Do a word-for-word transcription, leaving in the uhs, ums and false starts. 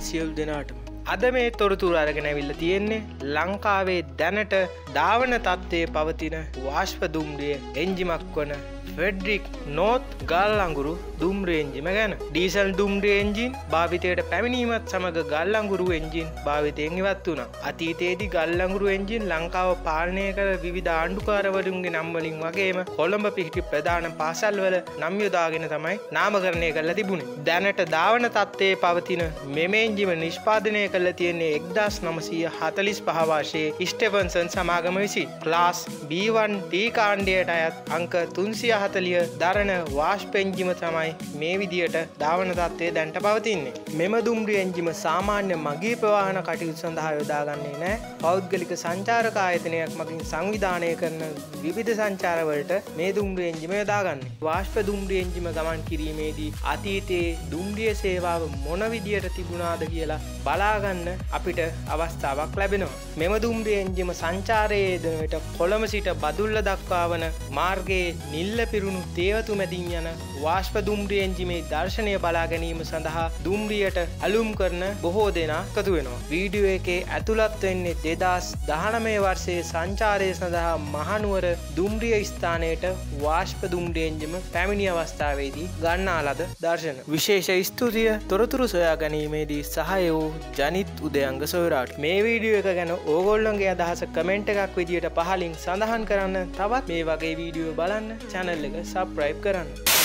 සියලු දෙනාටම. අද මේ තොරතුරු අරගෙන ඇවිල්ලා තියෙන්නේ ලංකාවේ දැනට ධාවන තත්ත්වයේ පවතින වාෂ්ප දුම්රිය එන්ජිමක් වන ෆෙඩරික් නෝත් ගල් අඟුරු දුම්රිය එන්ජිම ගැන. ඩීසල් දුම්රිය එන්ජින් භාවිතයට පැමිණීමත් සමග ගල් අඟුරු එන්ජින් භාවිතයෙන් ඉවත් වුණා. අතීතයේදී ගල් අඟුරු එන්ජින් ලංකාව පාලනය කළ විවිධ ආණ්ඩුකාරවරුන්ගේ නම් වලින් වගේම කොළඹ පිහිටි ප්‍රධාන පාසල්වල නම් යොදාගෙන තමයි නාමකරණය කරලා තිබුණේ. දැනට ධාවන තත්ත්වයේ පවතින මෙම එන්ජිම නිෂ්පාදනය කරලා තියෙන්නේ එක්දාස් නවසිය හතළිස් පහ වර්ෂයේ ස්ටෙෆන්සන් සමාගම විසින්. ක්ලාස් බී වන් ටී කාණ්ඩයට අයත් අංක තුන්සිය හතළිහ දරන වාෂ්ප එන්ජිම තමයි මේ විදියට ධාවන තත්ත්වයේ දැනට පවතින්නේ. මෙම දුම්රිය එන්ජිම සාමාන්‍ය මගී ප්‍රවාහන කටයුතු සඳහා යොදාගන්නේ නැහැ. පෞද්ගලික සංචාරක ආයතනයක් මගින් සංවිධානය කරන විවිධ සංචාරවලට මේ දුම්රිය එන්ජිම යොදාගන්නේ. වාෂ්ප දුම්රිය එන්ජිම ගමන් කිරීමේදී අතීතයේ දුම්රිය සේවාව මොන විදියට තිබුණාද කියලා බලාගන්න අපිට අවස්ථාවක් ලැබෙනවා. මෙම දුම්රිය එන්ජිම සංචාරයේ යෙදෙන විට කොළඹ සිට බදුල්ල දක්වා වන මාර්ගයේ නිල්ල පිරුණු තේවතු මැදින් යන වාෂ්ප දුම්රිය එන්ජිමේ දර්ශනය බලා ගැනීම සඳහා දුම්රියට ඇලුම් කරන බොහෝ දෙනා එකතු වෙනවා. වීඩියෝ එකේ ඇතුළත් වෙන්නේ දෙදාස් දහනවය වර්ෂයේ සංචාරය සඳහා මහනුවර දුම්රිය ස්ථානයට වාෂ්ප දුම්රිය එන්ජිම පැමිණි අවස්ථාවේදී ගන්නා ලද දර්ශන. විශේෂ ස්තුතිය තොරතුරු සොයා ගැනීමේදී සහාය වූ ජනිත් උදයංග සොයුරාට. මේ වීඩියෝ එක ගැන ඕගොල්ලොන්ගේ අදහස කමෙන්ට් එකක් විදියට පහලින් සඳහන් කරන්න. තවත් මේ වගේ වීඩියෝ බලන්න channel එක subscribe කරන්න.